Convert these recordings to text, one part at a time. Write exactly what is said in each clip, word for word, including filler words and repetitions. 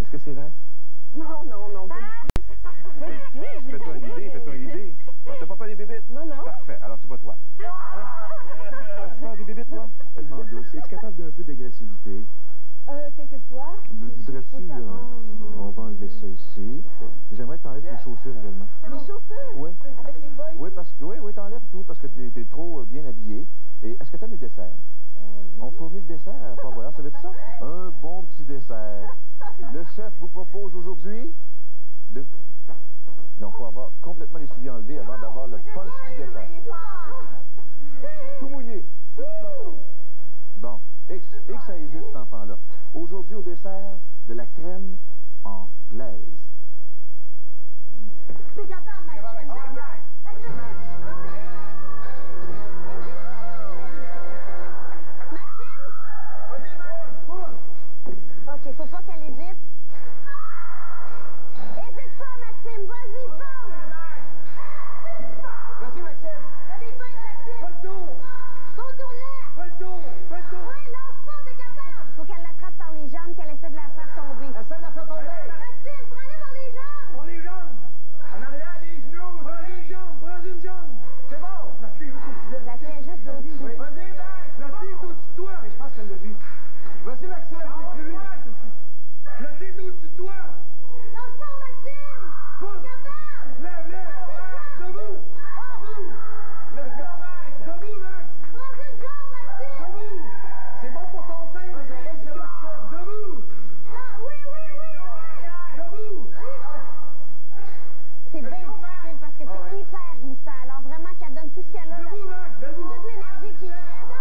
Est-ce que c'est vrai? Non, non, non. Fais-toi une idée, fais-toi une idée. T'as pas peur des bébites? Non, non. Parfait, alors c'est pas toi. As-tu peur des bébites, toi? Tellement douce. Es-tu capable d'un peu d'agressivité? Euh, quelquefois. Voudrais-tu... Euh, on va enlever ça ici. J'aimerais que tu enlèves tes chaussures également. Mes chaussures? Oui. Avec les boys? Oui, parce que oui, oui, t'enlèves tout parce que tu es trop bien habillé. Et est-ce que tu aimes les desserts? Euh, oui. On fournit le dessert à Fort Boyard, ça veut dire ça? Un bon petit dessert. Le chef vous propose aujourd'hui de... Non, il faut avoir complètement les souliers enlevés avant d'avoir le punch du dessert. Tout mouillé. Bon, et que, et que ça hésite, cet enfant-là. Aujourd'hui, au dessert, de la crème anglaise. T'es capable, Maxime. OK, faut pas qu'elle hésite. Hésite pas, Maxime. Vas-y, fonce. Vas-y, Maxime. T'as des feuilles, Maxime. Fais le tour. Contourne-la. Fais le tour. Fais le tour. Oui, lâche pas, t'es capable. Faut qu'elle l'attrape par les jambes, qu'elle essaie de la faire tomber. Essaye de la faire tomber. Maxime, prends-la par les jambes. Pour les jambes. En arrière des genoux. Prends une jambe. Prends une jambe. C'est bon. La clé est au-dessus. La clé est juste au-dessus. Oui. Vas-y, Max. La clé est au-dessus de toi. Mais je pense qu'elle l'a vu. Vas-y, Maxime. La clé est au-dessus de toi. Lâche pas, Maxime. Pousse. T'es capable. Lève, lève. Debout. Debout. Let's go, Max. Debout, Max. Prends une jambe, Maxime. Debout. C'est bon pour ton teint. Ça. Vas-y, Maxime. Debout. Ah, oui, oui, oui, oui. Debout. C'est bien difficile parce que c'est hyper glissant. Alors vraiment qu'elle donne tout ce qu'elle a. Debout, Max. Debout. Toute l'énergie qui lui reste.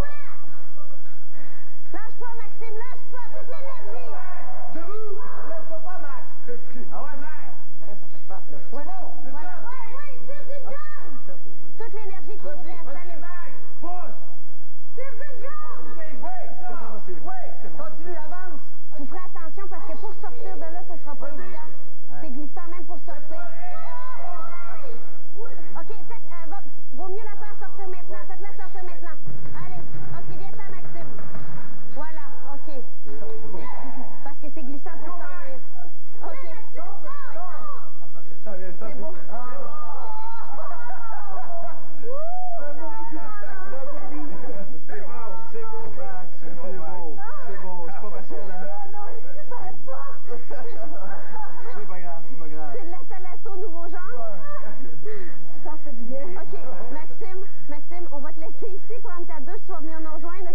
Lâche pas, Maxime, lâche pas. Toute l'énergie. Debout. Lève-toi pas, Max. Ah ouais, Max. Ça fait patte, là. Voilà. Voilà. Ouais, ouais, tire d'une jambe. Toute l'énergie qui lui reste. Allez. Pousse. Tire d'une jambe. Oui. Oui. Continue, avance. Vous ferez attention parce que pour sortir de là, ce sera pas évident. C'est glissant même pour sortir. OK, faites, euh, va, vaut mieux la faire sortir maintenant. Faites-la sortir maintenant. Allez. OK, viens ça, Maxime. Voilà, OK. Parce que c'est glissant pour sortir. OK. C'est beau. C'est beau, c'est beau, Max. C'est beau, c'est beau. C'est pas facile, hein? Non, c'est super fort. C'est pas grave, c'est pas grave. C'est de la thalasso nouveau genre. Ça fait du bien. OK, Maxime, Maxime, on va te laisser ici prendre ta douche. Tu vas venir nous rejoindre.